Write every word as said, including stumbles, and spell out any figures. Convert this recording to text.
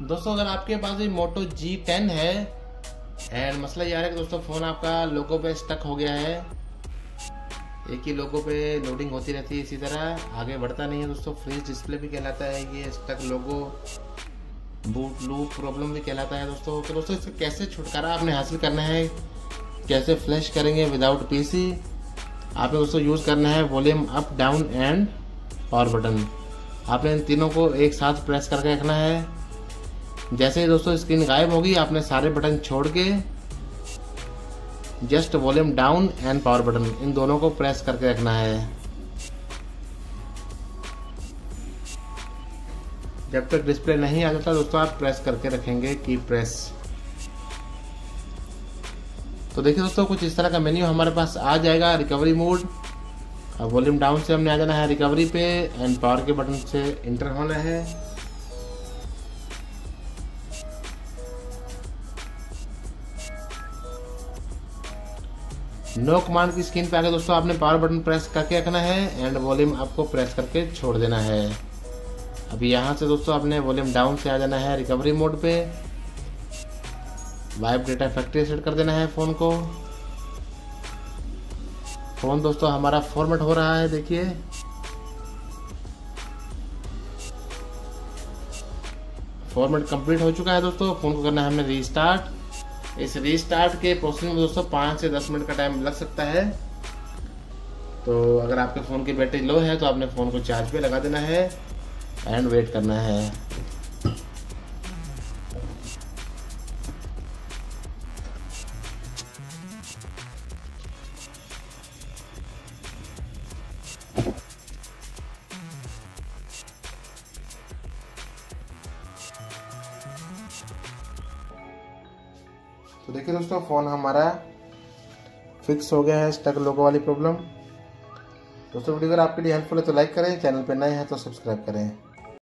दोस्तों अगर आपके पास ये मोटो जी टेन है एंड मसला ये आ रहा है कि दोस्तों फ़ोन आपका लोगो पे स्टक हो गया है, एक ही लोगो पे लोडिंग होती रहती है, इसी तरह आगे बढ़ता नहीं है दोस्तों। फ्रीज डिस्प्ले भी कहलाता है ये, stuck logo, boot loop problem भी कहलाता है दोस्तों। तो दोस्तों इससे कैसे छुटकारा आपने हासिल करना है, कैसे फ्लैश करेंगे विदाउट पीसी, आपने दोस्तों यूज़ करना है volume up down and power button. आपने इन तीनों को एक साथ प्रेस करके रखना है। जैसे ही दोस्तों स्क्रीन गायब होगी आपने सारे बटन छोड़ के just volume down and power button इन दोनों को प्रेस करके रखना है। जब तक डिस्प्ले नहीं आ जाता दोस्तों आप प्रेस करके रखेंगे की प्रेस। तो देखिए दोस्तों कुछ इस तरह का मेन्यू हमारे पास आ जाएगा। रिकवरी मोड, अब वॉल्यूम डाउन से हमने आ जाना है रिकवरी पे एंड पावर के बटन से इंटर होना है। नो कमांड की स्क्रीन पे आके दोस्तों आपने पावर बटन प्रेस करके रखना है एंड वॉल्यूम आपको प्रेस करके छोड़ देना है। अभी यहाँ से दोस्तों आपने वॉल्यूम डाउन से आ जाना है रिकवरी मोड पे, वाइप डेटा फैक्ट्री सेट कर देना है फ़ोन को। फ़ोन दोस्तों हमारा फॉर्मेट हो रहा है, देखिए फॉर्मेट कंप्लीट हो चुका है दोस्तों। फ़ोन को करना है हमने रीस्टार्ट। इस रीस्टार्ट के प्रोसेसिंग में दोस्तों पाँच से दस मिनट का टाइम लग सकता है। तो अगर आपके फ़ोन की बैटरी लो है तो आपने फ़ोन को चार्ज पे लगा देना है एंड वेट करना है। तो देखिए दोस्तों फ़ोन हमारा फिक्स हो गया है स्टक लोगो वाली प्रॉब्लम। दोस्तों वीडियो अगर आपके लिए हेल्पफुल है तो लाइक करें, चैनल पर नए हैं तो सब्सक्राइब करें।